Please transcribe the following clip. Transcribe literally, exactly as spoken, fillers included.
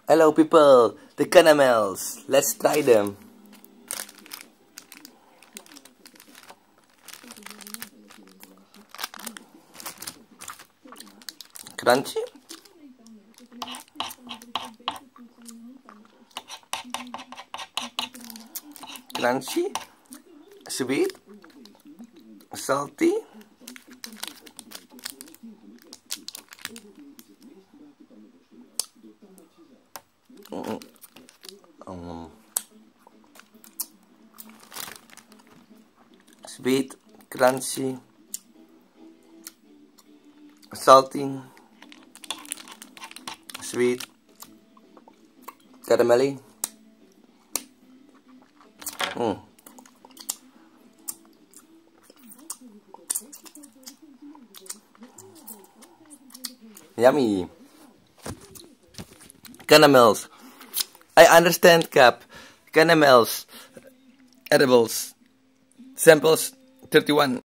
Hello people, the caramels. Let's try them. Crunchy? Crunchy? Sweet? Salty? Mm. Um, sweet, crunchy, salty, sweet, caramelly. Mm. Yummy. Caramels. I understand, Cap. Caramels. Edibles. Samples thirty-one.